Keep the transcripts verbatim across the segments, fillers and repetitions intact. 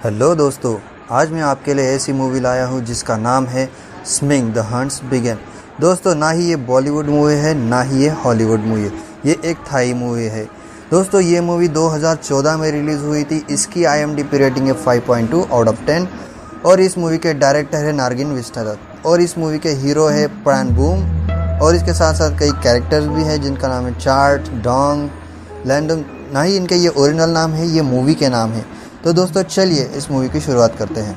Hello दोस्तों, आज मैं आपके लिए ऐसी मूवी लाया हूँ जिसका नाम है स्मिंग द हंट्स बिगिन। दोस्तों, ना ही ये बॉलीवुड मूवी है ना ही ये हॉलीवुड मूवी है, ये एक थाई मूवी है। दोस्तों, ये मूवी दो हज़ार चौदह में रिलीज़ हुई थी। इसकी I M D B rating है five point two out of ten और इस मूवी के डायरेक्टर है नागिन विश्वनाथन और इस मूवी के हीरो है प्राण बूम और इसके साथ साथ कई कैरेक्टर्स भी हैं जिनका नाम है चार्ट, डोंग, लैंडम। ना ही इनके ये ओरिजिनल नाम है, ये मूवी के नाम है। तो दोस्तों, चलिए इस मूवी की शुरुआत करते हैं।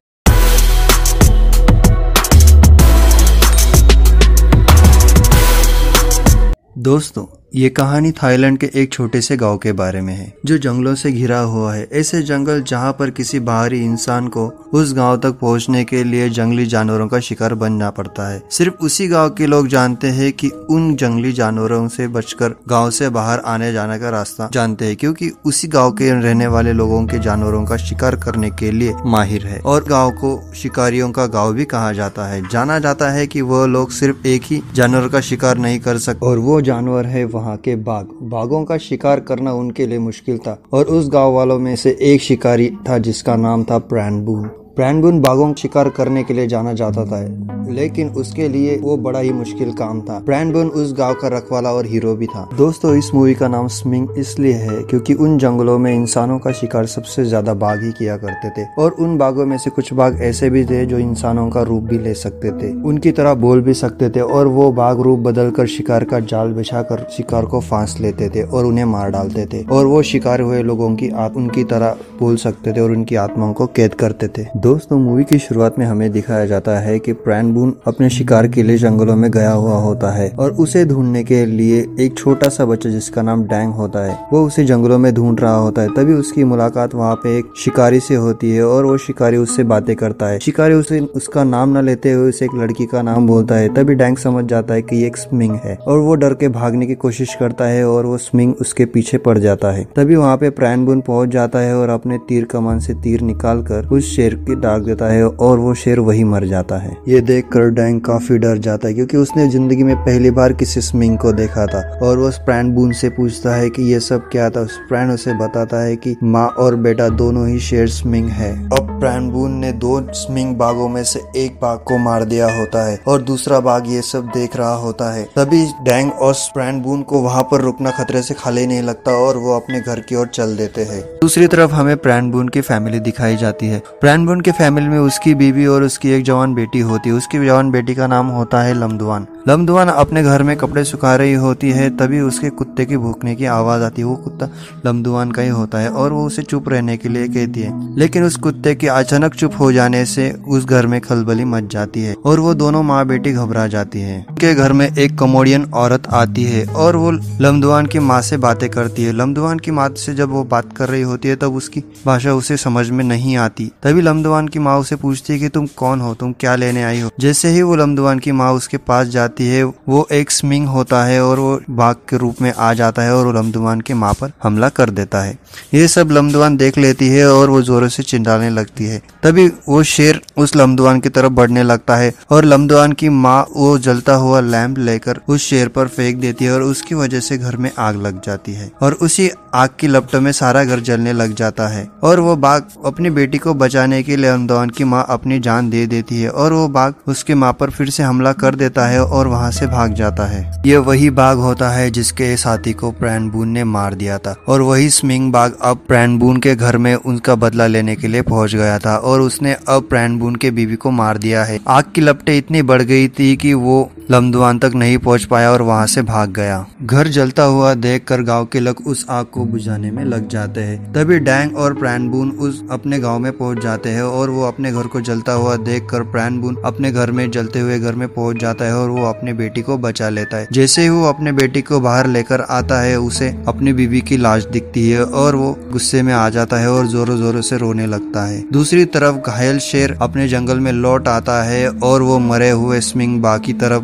दोस्तों, ये कहानी थाईलैंड के एक छोटे से गांव के बारे में है जो जंगलों से घिरा हुआ है। ऐसे जंगल जहां पर किसी बाहरी इंसान को उस गांव तक पहुंचने के लिए जंगली जानवरों का शिकार बनना पड़ता है। सिर्फ उसी गांव के लोग जानते हैं कि उन जंगली जानवरों से बचकर गांव से बाहर आने जाने का रास्ता जानते हैं, क्योंकि उसी गांव के रहने वाले लोगों के जानवरों का शिकार करने के लिए माहिर है और गाँव को शिकारियों का गाँव भी कहा जाता है। जाना जाता है कि वह लोग सिर्फ एक ही जानवर का शिकार नहीं कर सकते और वो जानवर है वहाँ के बाघ। बाघों का शिकार करना उनके लिए मुश्किल था और उस गांव वालों में से एक शिकारी था जिसका नाम था प्राण बूम। प्राण बूम बाघों का शिकार करने के लिए जाना जाता था, लेकिन उसके लिए वो बड़ा ही मुश्किल काम था। प्राण बूम उस गांव का रखवाला और हीरो भी था। दोस्तों, इस मूवी का नाम स्मिंग इसलिए है क्योंकि उन जंगलों में इंसानों का शिकार सबसे ज्यादा बाघ ही किया करते थे और उन बाघों में से कुछ बाघ ऐसे भी थे जो इंसानों का रूप भी ले सकते थे, उनकी तरह बोल भी सकते थे और वो बाघ रूप बदल कर शिकार का जाल बिछाकर शिकार को फांस लेते थे और उन्हें मार डालते थे और वो शिकार हुए लोगों की उनकी तरह बोल सकते थे और उनकी आत्माओं को कैद करते थे। दोस्तों, मूवी की शुरुआत में हमें दिखाया जाता है कि प्राण बूम अपने शिकार के लिए जंगलों में गया हुआ होता है और उसे ढूंढने के लिए एक छोटा सा बच्चा जिसका नाम डैंग होता है वो उसे जंगलों में ढूंढ रहा होता है। तभी उसकी मुलाकात वहाँ पे एक शिकारी से होती है और वो शिकारी उससे बातें करता है। शिकारी उसे उसका नाम न लेते हुए उसे एक लड़की का नाम बोलता है। तभी डैंग समझ जाता है कि ये एक स्मिंग है और वो डर के भागने की कोशिश करता है और वो स्मिंग उसके पीछे पड़ जाता है। तभी वहाँ पे प्राण बूम पहुंच जाता है और अपने तीर कमान से तीर निकाल कर उस शेर की दाग देता है और वो शेर वही मर जाता है। ये देखकर डैंग काफी डर जाता है क्योंकि उसने जिंदगी में पहली बार किसी स्मिंग को देखा था और वो प्राण बूम से पूछता है कि ये सब क्या था। प्राण उसे बताता है कि माँ और बेटा दोनों ही शेर स्मिंग है। अब प्राण बूम ने दो स्मिंग बाघों में से एक बाघ को मार दिया होता है और दूसरा बाघ ये सब देख रहा होता है। तभी डैंग और प्राण बूम को वहाँ पर रुकना खतरे से खाली नहीं लगता और वो अपने घर की ओर चल देते हैं। दूसरी तरफ हमें प्राण बूम की फैमिली दिखाई जाती है। प्राण बूम के फैमिली में उसकी बीवी और उसकी एक जवान बेटी होती है। उसकी जवान बेटी का नाम होता है लमदुआन। लमदुआन अपने घर में कपड़े सुखा रही होती है। तभी उसके कुत्ते की भौंकने की आवाज आती है। वो कुत्ता लमदुआन का ही होता है और वो उसे चुप रहने के लिए कहती है, लेकिन उस कुत्ते के अचानक चुप हो जाने से उस घर में खलबली मच जाती है और वो दोनों माँ बेटी घबरा जाती है। उनके घर में एक कमोडियन औरत आती है और वो लमदुआन की माँ से बातें करती है। लमदुआन की माँ से जब वो बात कर रही होती है तब उसकी भाषा उसे समझ में नहीं आती। तभी लमदुआन की माँ उसे पूछती है कि तुम कौन हो, तुम क्या लेने आई हो। जैसे ही वो लमदुआन की माँ उसके पास जाती है, वो एक स्मिंग होता है और वो बाघ के रूप में आ जाता है और वो लमदुआन की माँ पर हमला कर देता है। ये सब लमदुआन देख लेती है और वो जोरों से चिल्लाने लगती है। तभी वो शेर उस लमदुआन की तरफ बढ़ने लगता है और लमदुआन की माँ वो जलता हुआ लैंप लेकर उस शेर पर फेंक देती है और उसकी वजह से घर में आग लग जाती है और उसी आग की लपटों में सारा घर जलने लग जाता है और वो बाघ अपनी बेटी को बचाने के लिए लमदुआन की माँ अपनी जान दे देती है और वो बाघ उसके माँ पर फिर से हमला कर देता है और वहाँ से भाग जाता है। ये वही बाघ होता है जिसके साथी को प्राण बूम ने मार दिया था और वही स्मिंग बाघ अब प्राण बूम के घर में उनका बदला लेने के लिए पहुंच गया था और उसने अब प्राण बूम के बीवी को मार दिया है। आग की लपटें इतनी बढ़ गई थी कि वो लमदुआन तक नहीं पहुंच पाया और वहां से भाग गया। घर जलता हुआ देखकर गांव के लोग उस आग को बुझाने में लग जाते हैं। तभी डैंग और प्राण बूम उस अपने गांव में पहुंच जाते हैं और वो अपने घर को जलता हुआ देखकर प्राण बूम अपने घर में जलते हुए घर में पहुंच जाता है और वो अपने बेटी को बचा लेता है। जैसे ही वो अपने बेटी को बाहर लेकर आता है, उसे अपनी बीवी की लाश दिखती है और वो गुस्से में आ जाता है और जोरों जोरों से रोने लगता है। दूसरी तरफ घायल शेर अपने जंगल में लौट आता है और वो मरे हुए स्मिंग बाघ की तरफ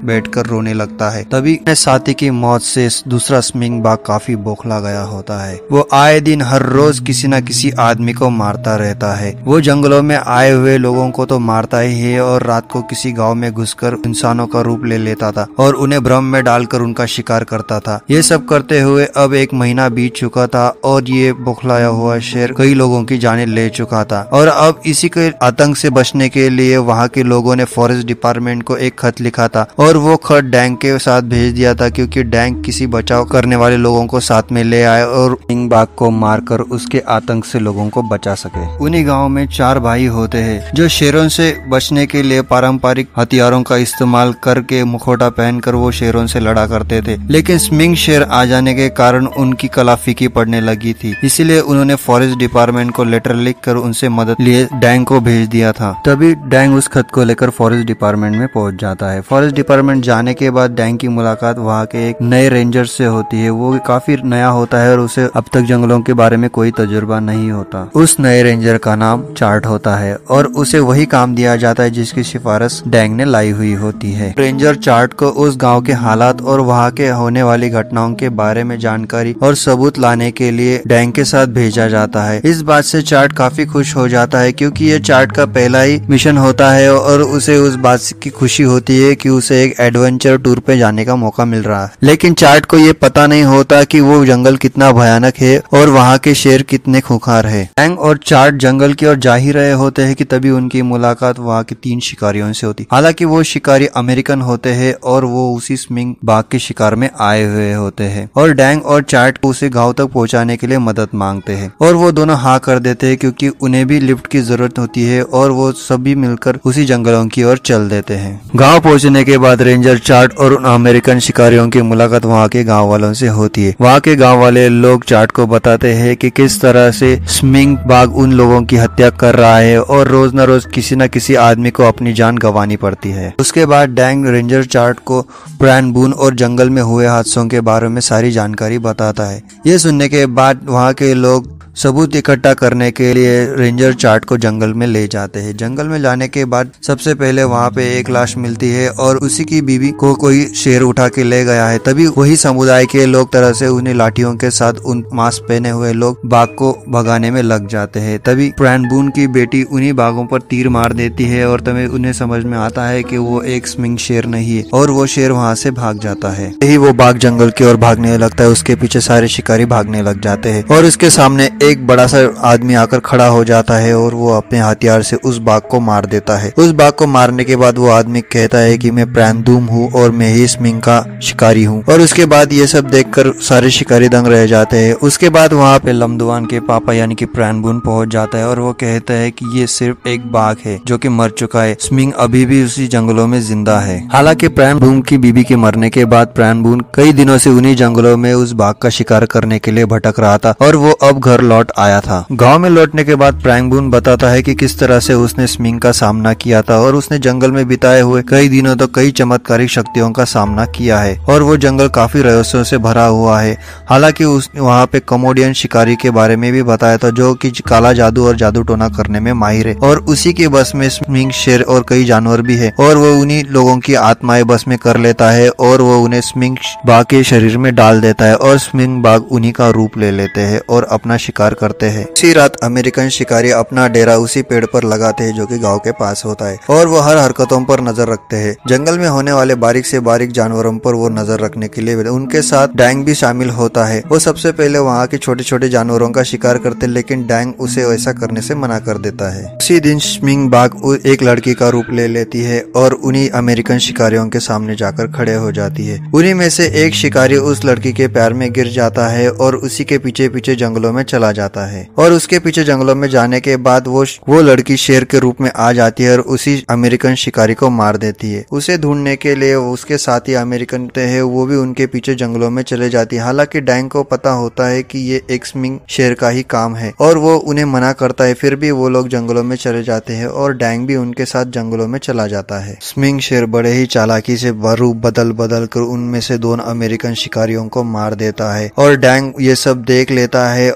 बैठकर रोने लगता है। तभी अपने साथी की मौत से दूसरा स्मिंग बाघ काफी बौखला गया होता है। वो आए दिन हर रोज किसी न किसी आदमी को मारता रहता है। वो जंगलों में आए हुए लोगों को तो मारता ही है और रात को किसी गांव में घुसकर इंसानों का रूप ले लेता था और उन्हें भ्रम में डालकर उनका शिकार करता था। ये सब करते हुए अब एक महीना बीत चुका था और ये बौखलाया हुआ शेर कई लोगों की जानें ले चुका था और अब इसी के आतंक से बचने के लिए वहाँ के लोगों ने फॉरेस्ट डिपार्टमेंट को एक खत लिखा था और वो खत डैंग के साथ भेज दिया था, क्योंकि डैंग किसी बचाव करने वाले लोगों को साथ में ले आए और स्मिंग बाघ को मारकर उसके आतंक से लोगों को बचा सके। उन्हीं गाँव में चार भाई होते हैं जो शेरों से बचने के लिए पारंपरिक हथियारों का इस्तेमाल करके मुखौटा पहनकर वो शेरों से लड़ा करते थे, लेकिन स्मिंग शेर आ जाने के कारण उनकी कला फीकी पड़ने लगी थी। इसीलिए उन्होंने फॉरेस्ट डिपार्टमेंट को लेटर लिखकर उनसे मदद लिए डैंग को भेज दिया था। तभी डैंग उस खत को लेकर फॉरेस्ट डिपार्टमेंट में पहुंच जाता है। फॉरेस्ट डिपार्टमेंट जाने के बाद डैंग की मुलाकात वहाँ के एक नए रेंजर से होती है। वो काफी नया होता है और उसे अब तक जंगलों के बारे में कोई तजुर्बा नहीं होता। उस नए रेंजर का नाम चार्ट होता है और उसे वही काम दिया जाता है जिसकी सिफारिश डैंग ने लाई हुई होती है। रेंजर चार्ट को उस गाँव के हालात और वहाँ के होने वाली घटनाओं के बारे में जानकारी और सबूत लाने के लिए डैंग के साथ भेजा जाता है। इस बात से चार्ट काफी खुश हो जाता है, क्योंकि ये चार्ट का पहला ही मिशन होता है और उसे उस बात की खुशी होती है कि उसे एक एडवेंचर टूर पे जाने का मौका मिल रहा है। लेकिन चार्ट को ये पता नहीं होता कि वो जंगल कितना भयानक है और वहाँ के शेर कितने खूंखार है। डैंग और चार्ट जंगल की ओर जा ही रहे होते हैं कि तभी उनकी मुलाकात वहाँ के तीन शिकारियों से होती। हालांकि वो शिकारी अमेरिकन होते हैं और वो उसी स्मिंग बाघ के शिकार में आए हुए होते हैं और डैंग और चार्ट को उसे गांव तक पहुंचाने के लिए मदद मांगते हैं और वो दोनों हाँ कर देते हैं, क्योंकि उन्हें भी लिफ्ट की जरूरत होती है और वो सभी मिलकर उसी जंगलों की ओर चल देते हैं। गांव पहुंचने के बाद रेंजर चार्ट और उन अमेरिकन शिकारियों की मुलाकात वहाँ के गांव वालों से होती है। वहाँ के गांव वाले लोग चार्ट को बताते हैं कि किस तरह से स्मिंग बाघ उन लोगों की हत्या कर रहा है और रोज न रोज किसी न किसी आदमी को अपनी जान गंवानी पड़ती है। उसके बाद डैंग रेंजर चार्ट को ब्रायन बून और जंगल में हुए हादसों के बारे में सारी जानकारी बताता है। ये सुनने के बाद वहाँ के लोग सबूत इकट्ठा करने के लिए रेंजर चार्ट को जंगल में ले जाते हैं। जंगल में जाने के बाद सबसे पहले वहाँ पे एक लाश मिलती है और उसी की बीवी को कोई शेर उठा के ले गया है। तभी वही समुदाय के लोग तरह से उन्हें लाठियों के साथ उन मास्क पहने हुए लोग बाघ को भगाने में लग जाते हैं। तभी ब्रायन बून की बेटी उन्हीं बाघों पर तीर मार देती है और तभी उन्हें समझ में आता है कि वो एक स्मिंग शेर नहीं है और वो शेर वहाँ से भाग जाता है। यही वो बाघ जंगल की ओर भागने लगता है। उसके पीछे सारे शिकारी भागने लग जाते हैं और उसके सामने एक बड़ा सा आदमी आकर खड़ा हो जाता है और वो अपने हथियार से उस बाघ को मार देता है। उस बाघ को मारने के बाद वो आदमी कहता है कि मैं ब्रायन बून हूँ और मैं ही स्मिंग का शिकारी हूँ। और उसके बाद ये सब देखकर सारे शिकारी दंग रह जाते हैं। उसके बाद वहाँ पे लमदुआन के पापा यानी कि ब्रायन बून पहुंच जाता है और वो कहता है कि ये सिर्फ एक बाघ है जो कि मर चुका है। स्मिंग अभी भी उसी जंगलों में जिंदा है। हालांकि ब्रायन बून की बीबी के मरने के बाद ब्रायन बून कई दिनों से उन्हीं जंगलों में उस बाघ का शिकार करने के लिए भटक रहा था और वो अब घर लौट आया था। गांव में लौटने के बाद ब्रायन बून बताता है कि किस तरह से उसने स्मिंग का सामना किया था और उसने जंगल में बिताए हुए कई दिनों तक कई चमत्कारिक शक्तियों का सामना किया है और वो जंगल काफी रहस्यों से भरा हुआ है। हालांकि उस वहाँ पे कमोडियन शिकारी के बारे में भी बताया था जो कि काला जादू और जादू टोना करने में माहिर है और उसी के बस में स्मिंग शेर और कई जानवर भी है और वो उन्हीं लोगों की आत्माएं बस में कर लेता है और वो उन्हें स्मिंग बाघ के शरीर में डाल देता है और स्मिंग बाघ उन्हीं का रूप ले लेते हैं और अपना शिकार करते हैं। इसी रात अमेरिकन शिकारी अपना डेरा उसी पेड़ पर लगाते हैं जो कि गांव के पास होता है और वो हर हरकतों पर नजर रखते हैं। जंगल में होने वाले बारीक से बारीक जानवरों पर वो नजर रखने के लिए उनके साथ डैंग भी शामिल होता है। वो सबसे पहले वहाँ के छोटे छोटे जानवरों का शिकार करते लेकिन डैंग उसे ऐसा करने से मना कर देता है। उसी दिन स्मिंग बाघ एक लड़की का रूप ले लेती है और उन्हीं अमेरिकन शिकारियों के सामने जाकर खड़े हो जाती है। उन्हीं में से एक शिकारी उस लड़की के प्यार में गिर जाता है और उसी के पीछे पीछे जंगलों में चला जाता है और उसके पीछे जंगलों में जाने के बाद वो वो लड़की शेर के रूप में आ जाती है और उसी अमेरिकन शिकारी को मार देती है। उसे ढूंढने के लिए उसके साथी अमेरिकन है वो भी उनके पीछे जंगलों में चले जाती है। हालांकि डैंग को पता होता है कि ये एक स्मिंग शेर का ही काम है और वो उन्हें मना करता है, फिर भी वो लोग जंगलों में चले जाते हैं और डैंग भी उनके साथ जंगलों में चला जाता है। स्मिंग शेर बड़े ही चालाकी से रूप बदल बदल कर उनमें से दोनों अमेरिकन शिकारियों को मार देता है और डैंग ये सब देख लेता है और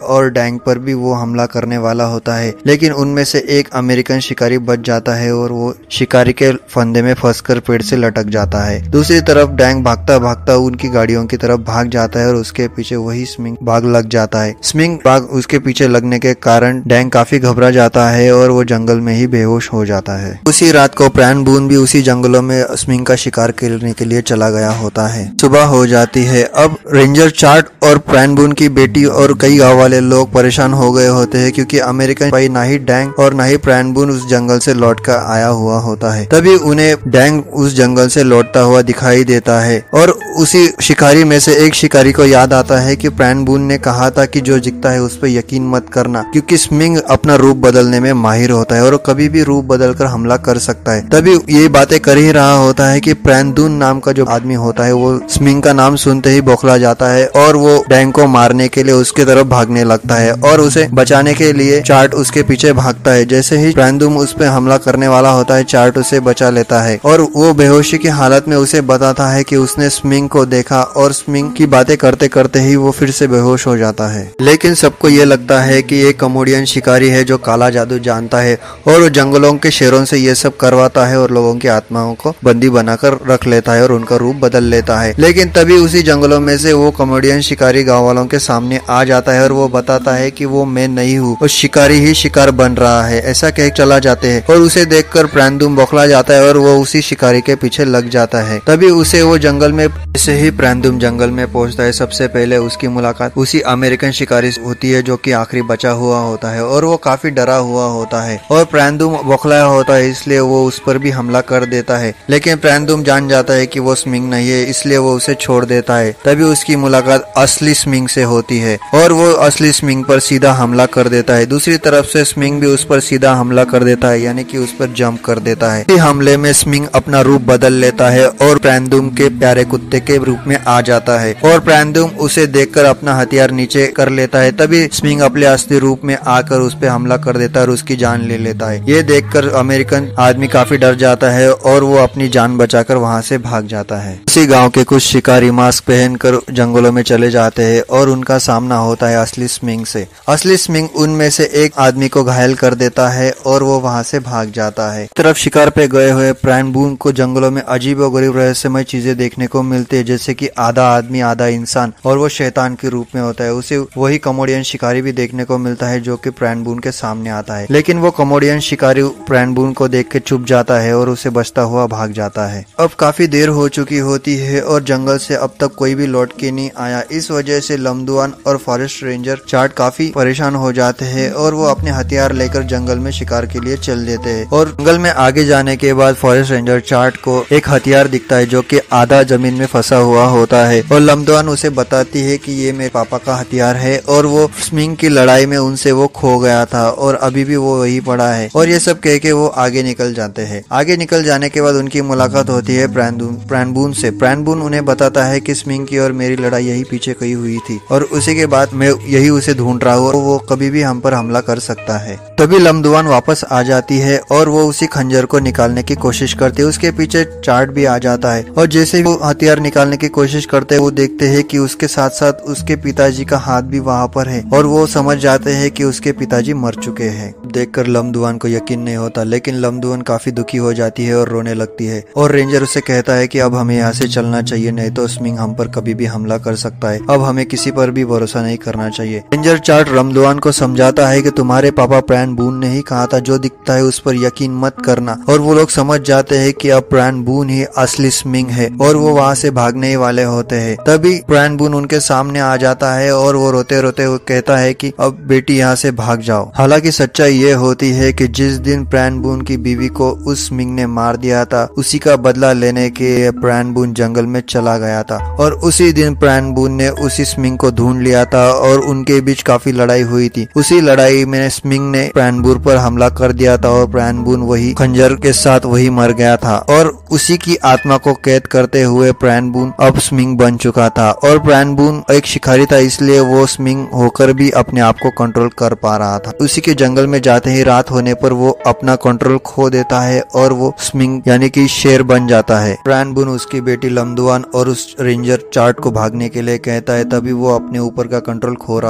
डैंग पर भी वो हमला करने वाला होता है, लेकिन उनमें से एक अमेरिकन शिकारी बच जाता है और वो शिकारी के फंदे में फंसकर पेड़ से लटक जाता है। दूसरी तरफ डैंग भागता भागता उनकी गाड़ियों की तरफ भाग जाता है और उसके पीछे वही स्मिंग बाघ लग जाता है। स्मिंग बाघ उसके पीछे लगने के कारण डैंग काफी घबरा जाता है और वो जंगल में ही बेहोश हो जाता है। उसी रात को प्रैन बून भी उसी जंगलों में स्मिंग का शिकार करने के लिए चला गया होता है। सुबह हो जाती है। अब रेंजर चार्ट और प्रैन बून की बेटी और कई गांव वाले लोग परेशान हो गए होते हैं, क्योंकि अमेरिकन भाई ना ही डैंग और ना ही प्रैन बून उस जंगल से लौट कर आया हुआ होता है। तभी उन्हें डैंग उस जंगल से लौटता हुआ दिखाई देता है और उसी शिकारी में से एक शिकारी को याद आता है कि प्रैन बून ने कहा था कि जो दिखता है उस पर यकीन मत करना, क्योंकि स्मिंग अपना रूप बदलने में माहिर होता है और कभी भी रूप बदलकर हमला कर सकता है। तभी ये बातें कर ही रहा होता है कि प्रैन दून नाम का जो आदमी होता है वो स्मिंग का नाम सुनते ही बौखला जाता है और वो डैंग को मारने के लिए उसके तरफ भागने लगता है और उसे बचाने के लिए चार्ट उसके पीछे भागता है। जैसे ही प्रैन दून उस पर हमला करने वाला होता है, चार्ट उसे बचा लेता है और वो बेहोशी की हालत में उसे बताता है कि उसने स्मिंग को देखा और स्मिंग की बातें करते करते ही वो फिर से बेहोश हो जाता है। लेकिन सबको ये लगता है कि ये कमोडियन शिकारी है जो काला जादू जानता है और वो जंगलों के शेरों से ये सब करवाता है और लोगों की आत्माओं को बंदी बनाकर रख लेता है और उनका रूप बदल लेता है। लेकिन तभी उसी जंगलों में से वो कमोडियन शिकारी गाँव वालों के सामने आ जाता है और वो बताता है कि वो मैं नहीं हूँ और शिकारी ही शिकार बन रहा है, ऐसा कह चला जाते हैं और उसे देखकर प्रैन दून बौखला जाता है और वो उसी शिकारी के पीछे लग जाता है। तभी उसे वो जंगल में जैसे ही प्रैन दून जंगल में पहुंचता है, सबसे पहले उसकी मुलाकात उसी अमेरिकन शिकारी से होती है जो कि आखिरी बचा हुआ होता है और वो काफी डरा हुआ होता है और प्रैन दून बौखलाया होता है, इसलिए वो उस पर भी हमला कर देता है। लेकिन प्रैन दून जान जाता है कि वो स्मिंग नहीं है, इसलिए वो उसे छोड़ देता है। तभी उसकी मुलाकात असली स्मिंग से होती है और वो असली स्मिंग पर सीधा हमला कर देता है। दूसरी तरफ से स्मिंग भी उस पर सीधा हमला कर देता है, यानी कि उस पर जंप कर देता है। इस हमले में स्मिंग अपना रूप बदल लेता है और प्रैन दून के प्यारे कुत्ते के रूप में आ जाता है और प्रैन दून उसे देखकर अपना हथियार नीचे कर लेता है। तभी स्मिंग अपने असली रूप में आकर उस पर हमला कर देता है और उसकी जान ले लेता है। ये देखकर अमेरिकन आदमी काफी डर जाता है और वो अपनी जान बचाकर वहाँ से भाग जाता है। उसी गांव के कुछ शिकारी मास्क पहनकर जंगलों में चले जाते हैं और उनका सामना होता है असली स्मिंग से। असली स्मिंग उनमें से एक आदमी को घायल कर देता है और वो वहाँ से भाग जाता है। तरफ शिकार पे गए हुए प्रैन बून को जंगलों में अजीब और गरीब रहस्यमय चीजें देखने को मिलती है, जैसे कि आधा आदमी आधा इंसान और वो शैतान के रूप में होता है। उसे वही कमोडियन शिकारी भी देखने को मिलता है जो कि प्रैन बून के सामने आता है, लेकिन वो कमोडियन शिकारी प्रैन बून को देख के चुप जाता है और उसे बचता हुआ भाग जाता है। अब काफी देर हो चुकी होती है और जंगल से अब तक कोई भी लौट के नहीं आया। इस वजह से लमदुआन और फॉरेस्ट रेंजर चार्ट काफी परेशान हो जाते हैं और वो अपने हथियार लेकर जंगल में शिकार के लिए चल देते हैं। और जंगल में आगे जाने के बाद फॉरेस्ट रेंजर चार्ट को एक हथियार दिखता है जो कि आधा जमीन में फंसा हुआ होता है और लमदुआन उसे बताती है कि ये मेरे पापा का हथियार है और वो स्मिंग की लड़ाई में उनसे वो खो गया था और अभी भी वो वही पड़ा है। और ये सब कह के वो आगे निकल जाते हैं। आगे निकल जाने के बाद उनकी मुलाकात होती है प्रैन बून से। प्रैन बून उन्हें बताता है कि स्मिंग की और मेरी लड़ाई यही पीछे कहीं हुई थी और उसी के बाद मैं यही उसे ढूंढ रहा हूँ और वो कभी भी हम पर हमला कर सकता है। तभी लमदुआन वापस आ जाती है और वो उसी खंजर को निकालने की कोशिश करती है। उसके पीछे चार्ट भी आ जाता है और जैसे ही वो हथियार निकालने की कोशिश करते हैं वो देखते हैं कि उसके साथ साथ उसके पिताजी का हाथ भी वहाँ पर है और वो समझ जाते हैं कि उसके पिताजी मर चुके हैं। देखकर लमदुआन को यकीन नहीं होता, लेकिन लमदुआन काफी दुखी हो जाती है और रोने लगती है और रेंजर उसे कहता है कि अब हमें यहाँ से चलना चाहिए, नहीं तो स्मिंग हम पर कभी भी हमला कर सकता है। अब हमें किसी पर भी भरोसा नहीं करना चाहिए। रेंजर चार्ट लमदुआन को समझाता है कि तुम्हारे पापा प्रैन बून ने ही कहा था जो दिखता है उस पर यकीन मत करना, और वो लोग समझ जाते हैं कि अब प्रैन बून ही असली स्मिंग है और वो वहाँ से भागने ही वाले होते हैं। तभी प्रैन बून उनके सामने आ जाता है और वो रोते रोते वो कहता है कि अब बेटी यहाँ से भाग जाओ। हालांकि सच्चाई ये होती है कि जिस दिन प्रैन बून की बीवी को उस स्मिंग ने मार दिया था उसी का बदला लेने के लिए प्रैन बून जंगल में चला गया था और उसी दिन प्रैन बून ने उसी स्मिंग को ढूंढ लिया था और उनके बीच काफी लड़ाई हुई थी। उसी लड़ाई में स्मिंग ने प्रैन बून पर हमला कर दिया था और प्रैन बून वही खंजर के साथ वही मर गया था और उसी की आत्मा को कैद करते हुए प्रैन बून अब स्मिंग बन चुका था। और प्रैन बून एक शिकारी था, इसलिए वो स्मिंग होकर भी अपने आप को कंट्रोल कर पा रहा था। उसी के जंगल में जाते ही रात होने पर वो अपना कंट्रोल खो देता है और वो स्मिंग यानी कि शेर बन जाता है। प्रैन बून उसकी बेटी लमदुआन और उस रेंजर चार्ट को भागने के लिए कहता है, तभी वो अपने ऊपर का कंट्रोल खो रहा होता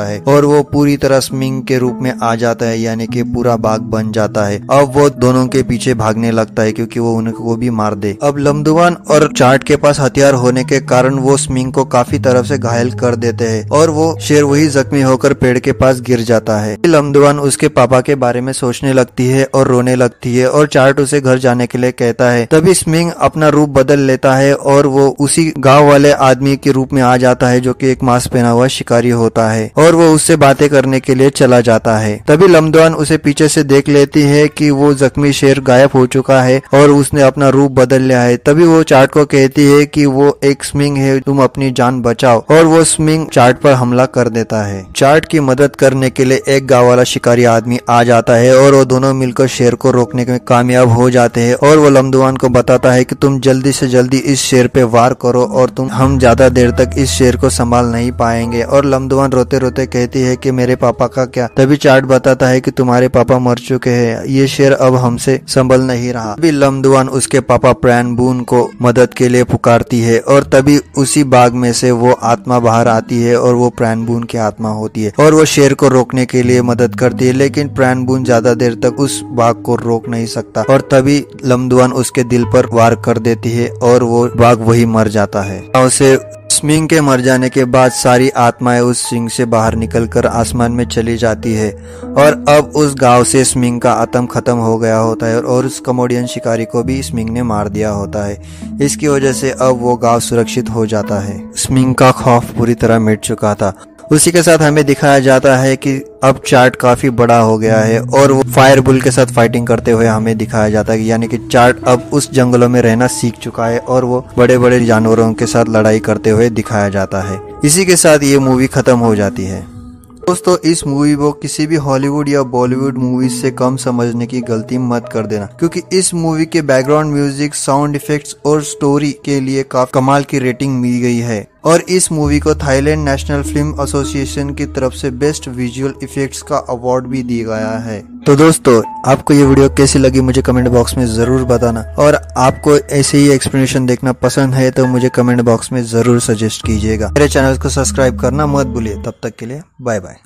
होता है और वो पूरी तरह स्मिंग के रूप में आ जाता है, यानी कि पूरा बाघ बन जाता है। अब वो दोनों के पीछे भागने लगता है क्योंकि वो उनको भी मार दे। अब लमदुवान और चार्ट के पास हथियार होने के कारण वो स्मिंग को काफी तरफ से घायल कर देते हैं और वो शेर वही जख्मी होकर पेड़ के पास गिर जाता है। लमदुवान उसके पापा के बारे में सोचने लगती है और रोने लगती है और चार्ट उसे घर जाने के लिए कहता है। तभी स्मिंग अपना रूप बदल लेता है और वो उसी गांव वाले आदमी के रूप में आ जाता है जो कि एक मास्क पहना हुआ शिकारी होता है और वो उससे बातें करने के लिए चला जाता है। तभी लमदुवान उसे पीछे से देख लेती है कि वो जख्मी शेर गायब हो चुका है और उसने अपना रूप बदल लिया है। तभी वो चार्ट को कहती है कि वो एक स्मिंग है, तुम अपनी जान बचाओ, और वो स्मिंग चार्ट पर हमला कर देता है। चार्ट की मदद करने के लिए एक गांव वाला शिकारी आदमी आ जाता है और वो दोनों मिलकर शेर को रोकने में कामयाब हो जाते हैं और वो लमदुवान को बताता है कि तुम जल्दी से जल्दी इस शेर पे वार करो और तुम हम ज्यादा देर तक इस शेर को संभाल नहीं पाएंगे। और लमदुवान रोते रोते कहती है कि मेरे पापा का क्या? तभी चार्ट बताता है कि तुम्हारे पापा मर चुके हैं, ये शेर अब हमसे संभल नहीं रहा। तभी लमदुवान उसके पापा प्रैन बून को मदद के लिए पुकारती है और तभी उसी बाग में से वो आत्मा बाहर आती है और वो प्रैन बून की आत्मा होती है और वो शेर को रोकने के लिए मदद करती है, लेकिन प्रैन बून ज्यादा देर तक उस बाघ को रोक नहीं सकता और तभी लमदुवान उसके दिल पर वार कर देती है और वो बाघ वही मर जाता है। उसे स्मिंग के मर जाने के बाद सारी आत्माएं उस सिंह से बाहर निकलकर आसमान में चली जाती है और अब उस गांव से स्मिंग का आतंक खत्म हो गया होता है और उस कमोडियन शिकारी को भी स्मिंग ने मार दिया होता है। इसकी वजह से अब वो गांव सुरक्षित हो जाता है। स्मिंग का खौफ पूरी तरह मिट चुका था। उसी के साथ हमें दिखाया जाता है कि अब चार्ट काफी बड़ा हो गया है और वो फायर बुल के साथ फाइटिंग करते हुए हमें दिखाया जाता है, यानी कि चार्ट अब उस जंगलों में रहना सीख चुका है और वो बड़े बड़े जानवरों के साथ लड़ाई करते हुए दिखाया जाता है। इसी के साथ ये मूवी खत्म हो जाती है। दोस्तों, इस मूवी को किसी भी हॉलीवुड या बॉलीवुड मूवी से कम समझने की गलती मत कर देना, क्योंकि इस मूवी के बैकग्राउंड म्यूजिक, साउंड इफेक्ट्स और स्टोरी के लिए काफी कमाल की रेटिंग मिल गई है और इस मूवी को थाईलैंड नेशनल फिल्म एसोसिएशन की तरफ से बेस्ट विजुअल इफेक्ट्स का अवार्ड भी दिया गया है। तो दोस्तों, आपको ये वीडियो कैसी लगी मुझे कमेंट बॉक्स में जरूर बताना और आपको ऐसे ही एक्सप्लेनेशन देखना पसंद है तो मुझे कमेंट बॉक्स में जरूर सजेस्ट कीजिएगा। मेरे चैनल को सब्सक्राइब करना मत भूलिए। तब तक के लिए बाय बाय।